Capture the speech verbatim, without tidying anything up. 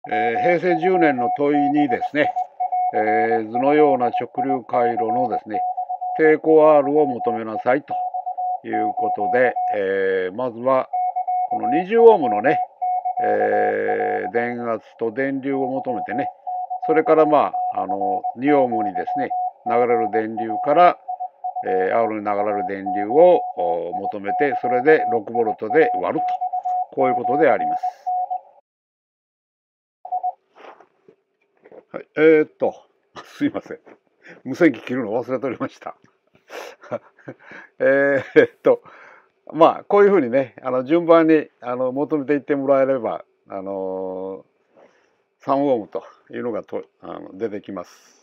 えー、平成じゅうねんの問いにですね、えー、図のような直流回路のですね抵抗 R を求めなさいということで、えー、まずはこのにじゅうオームのね、えー、電圧と電流を求めてね、それからまああのにオームにですね流れる電流から、えー、R に流れる電流を求めて、それでろくボルトで割ると、こういうことであります。はい、えー、っとすいません、無線機切るの忘れておりましたえーっとまあこういうふうにね、あの順番にあの求めていってもらえれば、あのー、さんオームというのがとあの出てきます。